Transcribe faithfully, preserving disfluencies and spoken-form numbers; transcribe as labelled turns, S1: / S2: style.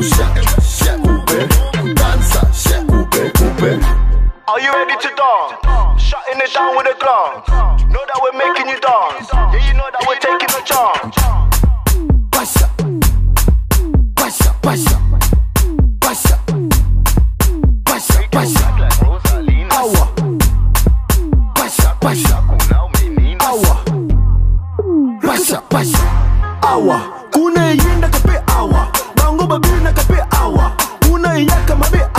S1: Are you ready to dance? Shutting it down with a glance. Know that we're making you dance. Yeah, you know that we're taking a chance. Passa, passa, passa, passa, passa, passa. Awa, passa, passa, awa, passa, passa, awa. Kuna yenda kape awa, bango babi na kape awa. Kuna yaka mabe